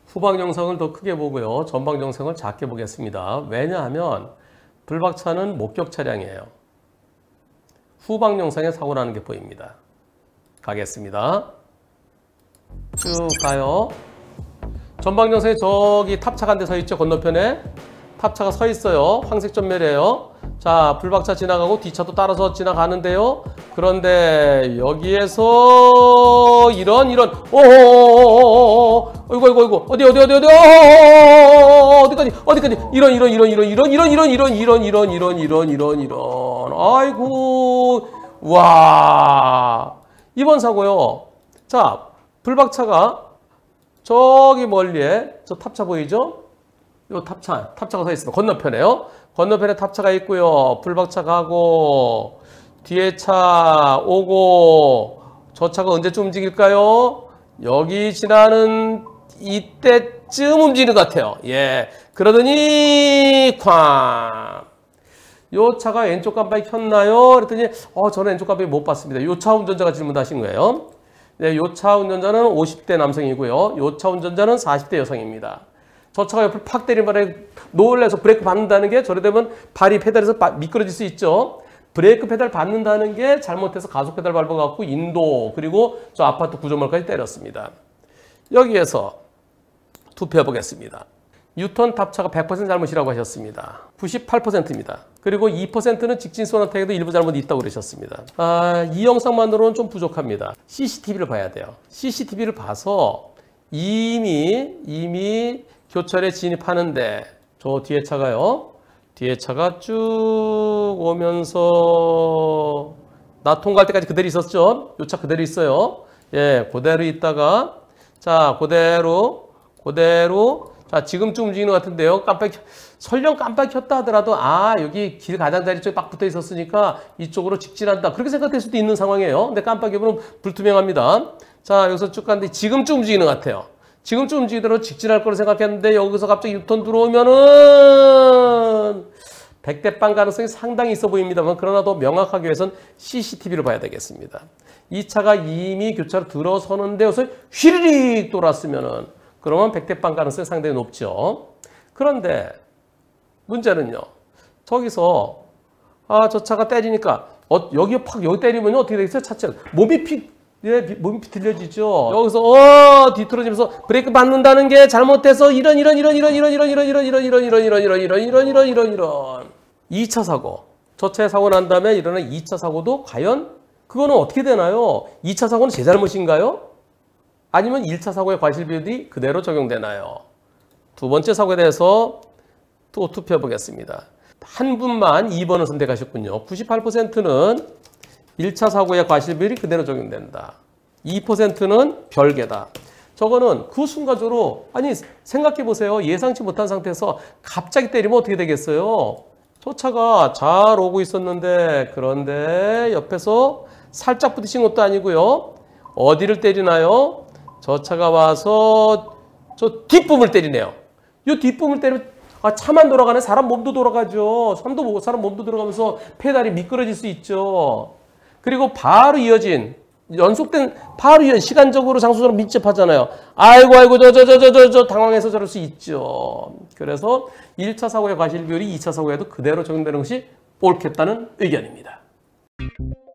후방 영상을 더 크게 보고요. 전방 영상을 작게 보겠습니다. 왜냐하면 불박차는 목격 차량이에요. 후방 영상에 사고 나는 게 보입니다. 가겠습니다. 쭉 가요. 전방 영상에 저기 탑차가 한 대 서 있죠. 건너편에. 탑차가 서 있어요. 황색 전멸이에요. 자, 불박차 지나가고 뒤차도 따라서 지나가는데요. 그런데 여기에서 이런 어이구 어디까지 이런 아이고 와 이번 사고요. 자, 불박차가 저기 멀리에 저 탑차 보이죠? 요 탑차가 서 있습니다. 건너편에요. 건너편에 탑차가 있고요. 불박차 가고 뒤에 차 오고 저 차가 언제쯤 움직일까요? 여기 지나는 이때쯤 움직이는 것 같아요. 예. 그러더니 쾅. 요 차가 왼쪽 깜빡이 켰나요? 그랬더니 저는 왼쪽 깜빡이 못 봤습니다. 요 차 운전자가 질문하신 거예요. 네, 요 차 운전자는 50대 남성이고요. 요 차 운전자는 40대 여성입니다. 저 차가 옆을 팍 때리는 바람에 놀라서 브레이크 밟는다는 게 저래 되면 발이 페달에서 미끄러질 수 있죠. 브레이크 페달 밟는다는 게 잘못해서 가속 페달 밟아갖고 인도 그리고 저 아파트 구조물까지 때렸습니다. 여기에서 투표해 보겠습니다. 유턴 탑차가 100% 잘못이라고 하셨습니다. 98%입니다. 그리고 2%는 직진선 어택에도 일부 잘못이 있다고 그러셨습니다. 이 영상만으로는 좀 부족합니다. CCTV를 봐야 돼요. CCTV를 봐서 이미 교차로에 진입하는데 저 뒤에 차가요. 뒤에 차가 쭉 오면서 나 통과할 때까지 그대로 있었죠. 요 차 그대로 있어요. 예, 그대로 있다가 자, 그대로 자, 지금쯤 움직이는 것 같은데요. 설령 깜빡 켰다 하더라도 여기 길 가장자리 쪽에 빡 붙어 있었으니까 이쪽으로 직진한다. 그렇게 생각될 수도 있는 상황이에요. 근데 깜빡이 보면 불투명합니다. 자, 여기서 쭉 가는데 지금쯤 움직이는 것 같아요. 지금쯤 움직이더라도 직진할 거로 생각했는데 여기서 갑자기 유턴 들어오면은 100대 빵 가능성이 상당히 있어 보입니다만 그러나 더 명확하게 위해서는 CCTV를 봐야 되겠습니다. 이 차가 이미 교차로 들어서는데 여기서 휘리릭 돌았으면은 그러면 100대 빵 가능성이 상당히 높죠. 그런데 문제는요. 저기서 저 차가 때리니까 여기 때리면 어떻게 되겠어요? 차체 몸이 비틀려지죠. 여기서 뒤틀어지면서 브레이크 밟는다는 게 잘못돼서 이런 2차 사고. 저 차에 사고 난 다음에 일어나는 2차 사고도 과연 그거는 어떻게 되나요? 2차 사고는 제 잘못인가요? 아니면 1차 사고의 과실 비율이 그대로 적용되나요? 두 번째 사고에 대해서 또 투표해 보겠습니다. 한 분만 2번을 선택하셨군요. 98%는 1차 사고의 과실 비율이 그대로 적용된다. 2%는 별개다. 저거는 그 순간적으로 생각해 보세요. 예상치 못한 상태에서 갑자기 때리면 어떻게 되겠어요? 저 차가 잘 오고 있었는데 그런데 옆에서 살짝 부딪힌 것도 아니고요. 어디를 때리나요? 저 차가 와서 저 뒷부분을 때리네요. 이 뒷부분을 때리면 차만 돌아가네. 사람 몸도 돌아가죠. 사람 몸도 돌아가면서 페달이 미끄러질 수 있죠. 그리고 바로 이어진 연속된 바로 이어진 시간적으로 장소적으로 밀접하잖아요. 아이고 저 당황해서 저럴 수 있죠. 그래서 1차 사고의 과실 비율이 2차 사고에도 그대로 적용되는 것이 옳겠다는 의견입니다.